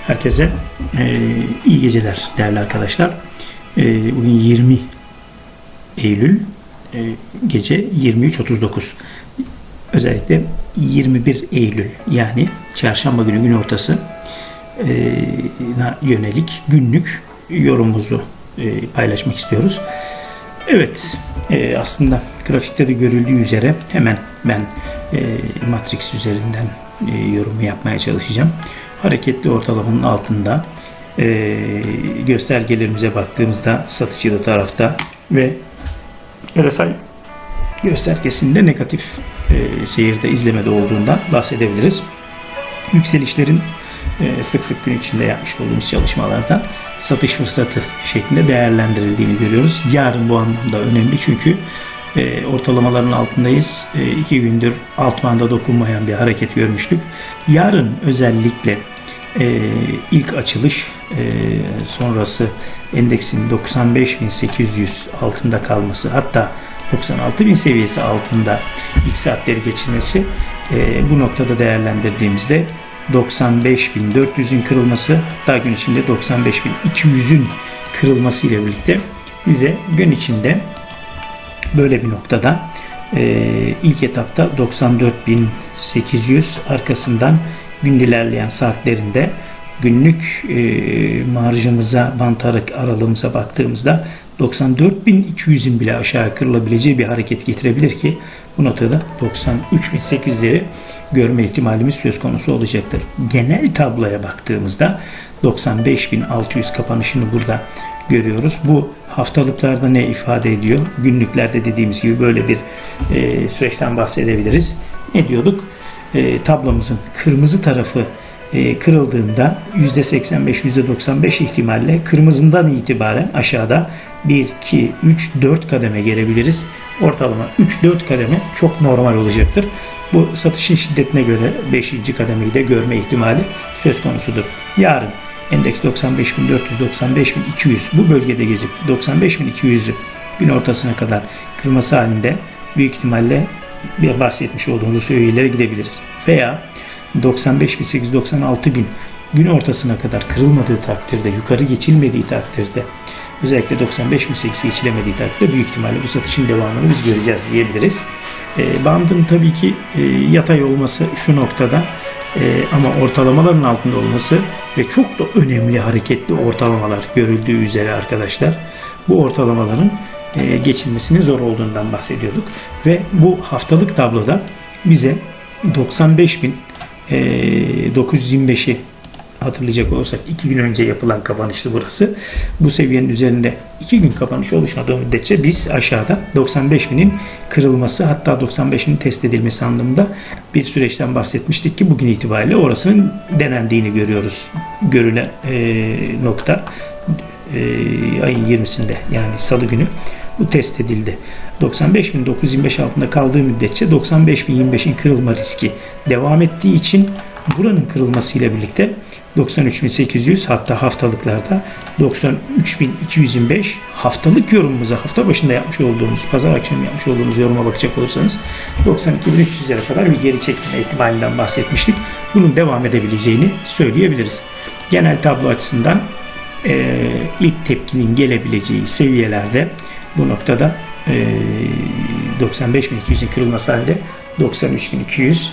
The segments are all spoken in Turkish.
Herkese iyi geceler değerli arkadaşlar. Bugün 20 Eylül gece 23.39. Özellikle 21 Eylül yani çarşamba günü gün ortası yönelik günlük yorumumuzu paylaşmak istiyoruz. Evet, aslında grafikte de görüldüğü üzere hemen ben Matrix üzerinden yorumu yapmaya çalışacağım. Hareketli ortalamanın altında göstergelerimize baktığımızda satıcılı tarafta ve RSI göstergesinde negatif seyirde izlemede olduğundan bahsedebiliriz. Yükselişlerin sık sık gün içinde yapmış olduğumuz çalışmalarda satış fırsatı şeklinde değerlendirildiğini görüyoruz. Yarın bu anlamda önemli çünkü ortalamaların altındayız. 2 gündür alt banda dokunmayan bir hareket görmüştük. Yarın özellikle ilk açılış sonrası endeksin 95.800 altında kalması, hatta 96.000 seviyesi altında ilk saatleri geçirmesi, bu noktada değerlendirdiğimizde 95.400'ün kırılması, hatta gün içinde 95.200'ün kırılması ile birlikte bize gün içinde böyle bir noktada ilk etapta 94.800, arkasından gün ilerleyen saatlerinde günlük marjımıza, bant aralığımıza baktığımızda 94.200'ün bile aşağı kırılabileceği bir hareket getirebilir ki bu noktada 93.800'leri görme ihtimalimiz söz konusu olacaktır. Genel tabloya baktığımızda 95.600 kapanışını burada görüyoruz. Bu haftalıklarda ne ifade ediyor? Günlüklerde dediğimiz gibi böyle bir süreçten bahsedebiliriz. Ne diyorduk? Tablomuzun kırmızı tarafı kırıldığında %85, %95 ihtimalle kırmızından itibaren aşağıda 1, 2, 3, 4 kademe gelebiliriz. Ortalama 3-4 kademe çok normal olacaktır. Bu satışın şiddetine göre 5. kademeyi de görme ihtimali söz konusudur. Yarın endeks 95.400, 95.200 bu bölgede gezip 95.200'ü gün ortasına kadar kırması halinde büyük ihtimalle bir bahsetmiş olduğumuz seviyelere gidebiliriz. Veya 95.800, 96.000 gün ortasına kadar kırılmadığı takdirde, yukarı geçilmediği takdirde, özellikle 95.800 geçilemediği takdirde büyük ihtimalle bu satışın devamını biz göreceğiz diyebiliriz. Bandın tabii ki yatay olması şu noktada, ama ortalamaların altında olması ve çok da önemli hareketli ortalamalar görüldüğü üzere arkadaşlar, bu ortalamaların geçilmesinin zor olduğundan bahsediyorduk. Ve bu haftalık tabloda bize 95.925'i hatırlayacak olursak 2 gün önce yapılan kapanıştı burası. Bu seviyenin üzerinde 2 gün kapanış oluşmadığı müddetçe biz aşağıda 95.000'in kırılması, hatta 95.000'in test edilmesi anlamında bir süreçten bahsetmiştik ki bugün itibariyle orasının denendiğini görüyoruz. Görülen nokta ayın 20'sinde yani salı günü bu test edildi. 95.925 altında kaldığı müddetçe 95.025'in kırılma riski devam ettiği için buranın kırılmasıyla birlikte 93.800, hatta haftalıklarda 93.225 haftalık yorumumuza, hafta başında yapmış olduğumuz, pazar akşamı yapmış olduğumuz yoruma bakacak olursanız 92.300'lere kadar bir geri çekilme ihtimalinden bahsetmiştik. Bunun devam edebileceğini söyleyebiliriz. Genel tablo açısından ilk tepkinin gelebileceği seviyelerde bu noktada 95.200'in kırılması halinde 93.200,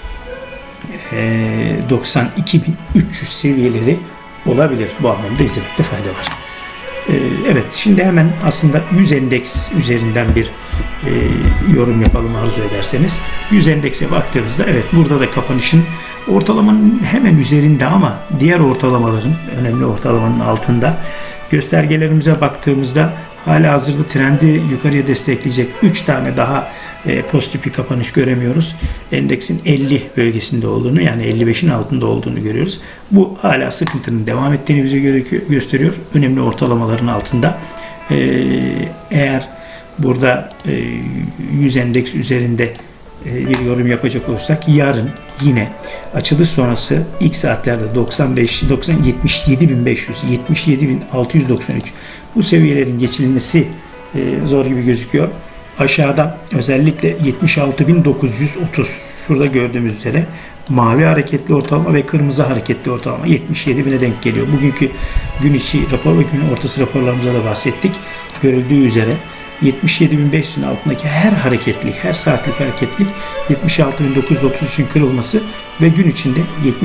92.300 seviyeleri olabilir. Bu anlamda izlemekte fayda var. Evet, şimdi hemen aslında 100 endeks üzerinden bir yorum yapalım arzu ederseniz. 100 endekse baktığımızda evet, burada da kapanışın ortalamanın hemen üzerinde ama diğer ortalamaların, önemli ortalamanın altında. Göstergelerimize baktığımızda hala hazırda trendi yukarıya destekleyecek 3 tane daha pozitif bir kapanış göremiyoruz. Endeksin 50 bölgesinde olduğunu, yani 55'in altında olduğunu görüyoruz. Bu hala sıkıntının devam ettiğini bize gösteriyor. Önemli ortalamaların altında. Eğer burada 100 endeks üzerinde bir yorum yapacak olursak yarın yine açılış sonrası ilk saatlerde 77.500, 77.693 bu seviyelerin geçilmesi zor gibi gözüküyor. Aşağıda özellikle 76.930 şurada gördüğümüz üzere mavi hareketli ortalama ve kırmızı hareketli ortalama 77.000'e denk geliyor. Bugünkü gün içi rapor ve gün ortası raporlarımızda da bahsettik. Görüldüğü üzere 77.500'ün altındaki her saatlik hareketlik 76.933'ün kırılması ve gün içinde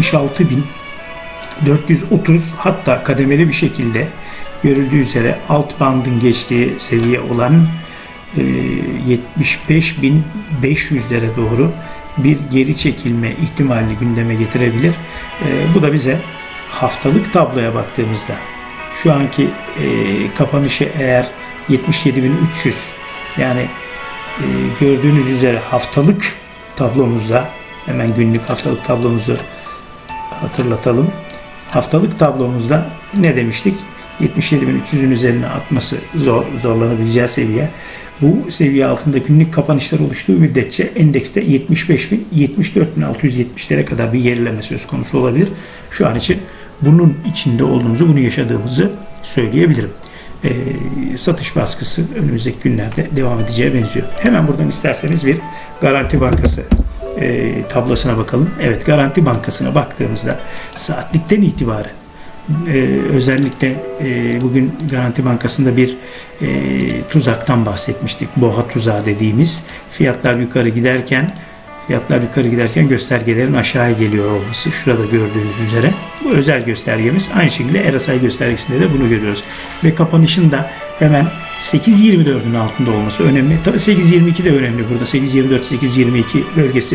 76.430, hatta kademeli bir şekilde görüldüğü üzere alt bandın geçtiği seviye olan 75.500'lere doğru bir geri çekilme ihtimalini gündeme getirebilir. Bu da bize haftalık tabloya baktığımızda şu anki kapanışı eğer 77.300, yani gördüğünüz üzere haftalık tablomuzda, hemen günlük haftalık tablomuzu hatırlatalım. Haftalık tablomuzda ne demiştik? 77.300'ün üzerine atması zorlanabileceği seviye. Bu seviye altında günlük kapanışlar oluştuğu müddetçe endekste 75.000, 74.670'lere kadar bir gerileme söz konusu olabilir. Şu an için bunun içinde olduğumuzu, bunu yaşadığımızı söyleyebilirim. Satış baskısı önümüzdeki günlerde devam edeceğe benziyor. Hemen buradan isterseniz bir Garanti Bankası tablosuna bakalım. Evet, Garanti Bankası'na baktığımızda saatlikten itibaren özellikle bugün Garanti Bankası'nda bir tuzaktan bahsetmiştik. Boğa tuzağı dediğimiz, fiyatlar yukarı giderken göstergelerin aşağıya geliyor olması. Şurada gördüğünüz üzere bu özel göstergemiz. Aynı şekilde RSI göstergesinde de bunu görüyoruz. Ve kapanışın da hemen 8.24'ün altında olması önemli. Tabii 8.22 de önemli burada. 8.24, 8.22 bölgesi,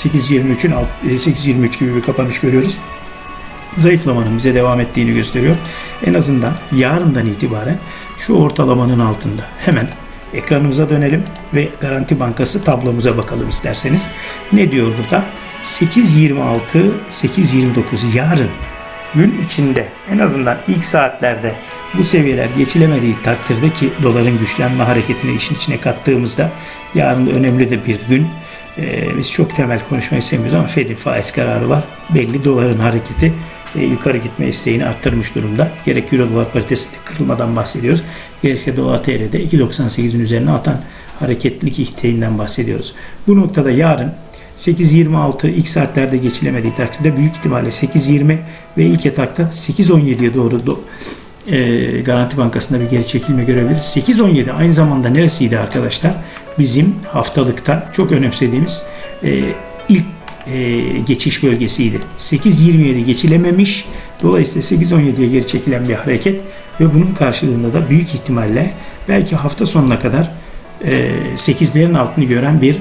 8.23 gibi bir kapanış görüyoruz. Zayıflamanın bize devam ettiğini gösteriyor. En azından yarından itibaren şu ortalamanın altında. Hemen ekranımıza dönelim ve Garanti Bankası tablomuza bakalım isterseniz. Ne diyor burada? 8.26, 8.29 yarın gün içinde en azından ilk saatlerde bu seviyeler geçilemediği takdirde, ki doların güçlenme hareketini işin içine kattığımızda yarın da önemli de bir gün. Biz çok temel konuşmayı sevmiyoruz ama Fed'in faiz kararı var. Belli doların hareketi yukarı gitme isteğini arttırmış durumda. Gerek Euro dolar paritesinde kırılmadan bahsediyoruz. Gerekse dolar TL'de 2.98'in üzerine atan hareketlilik isteğinden bahsediyoruz. Bu noktada yarın 8.26 ilk saatlerde geçilemediği takdirde büyük ihtimalle 8.20 ve ilk etakta 8.17'ye doğru Garanti Bankası'nda bir geri çekilme görebiliriz. 8.17 aynı zamanda neresiydi arkadaşlar? Bizim haftalıkta çok önemsediğimiz ilk geçiş bölgesiydi. 8.27 geçilememiş. Dolayısıyla 8.17'ye geri çekilen bir hareket ve bunun karşılığında da büyük ihtimalle belki hafta sonuna kadar 8'lerin altını gören bir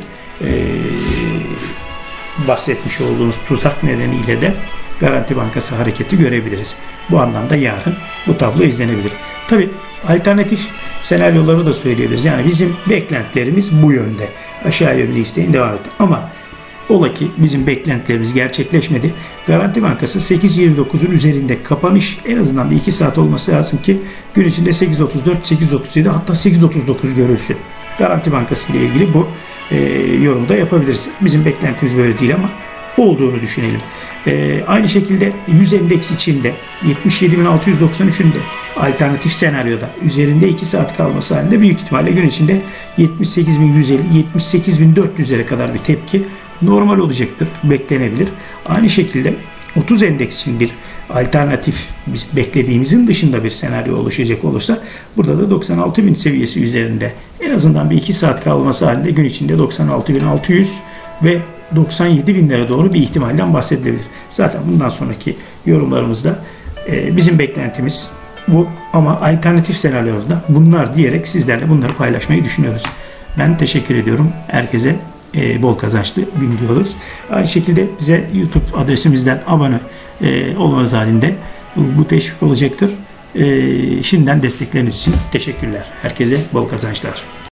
bahsetmiş olduğumuz tuzak nedeniyle de Garanti Bankası hareketi görebiliriz. Bu anlamda yarın bu tablo izlenebilir. Tabii alternatif senaryoları da söyleyebiliriz. Yani bizim beklentilerimiz bu yönde. Aşağı yönlü isteğin devam etti. Ama ola ki bizim beklentilerimiz gerçekleşmedi. Garanti Bankası 8.29'un üzerinde kapanış en azından bir 2 saat olması lazım ki gün içinde 8.34, 8.37 hatta 8.39 görülsün. Garanti Bankası ile ilgili bu yorumu da yapabiliriz. Bizim beklentimiz böyle değil ama olduğunu düşünelim. Aynı şekilde 100 endeks içinde 77.693'ün de alternatif senaryoda üzerinde 2 saat kalması halinde büyük ihtimalle gün içinde 78.150, 78.400'lere kadar bir tepki normal olacaktır, beklenebilir. Aynı şekilde 30 endeks için bir alternatif, biz beklediğimizin dışında bir senaryo oluşacak olursa burada da 96.000 seviyesi üzerinde en azından bir 2 saat kalması halinde gün içinde 96.600 ve 97.000'lere doğru bir ihtimalden bahsedilebilir. Zaten bundan sonraki yorumlarımızda bizim beklentimiz bu ama alternatif senaryolarda bunlar diyerek sizlerle bunları paylaşmayı düşünüyoruz. Ben teşekkür ediyorum. Herkese bol kazançlı gün diyoruz. Aynı şekilde bize YouTube adresimizden abone olmanız halinde bu teşvik olacaktır. Şimdiden destekleriniz için teşekkürler. Herkese bol kazançlar.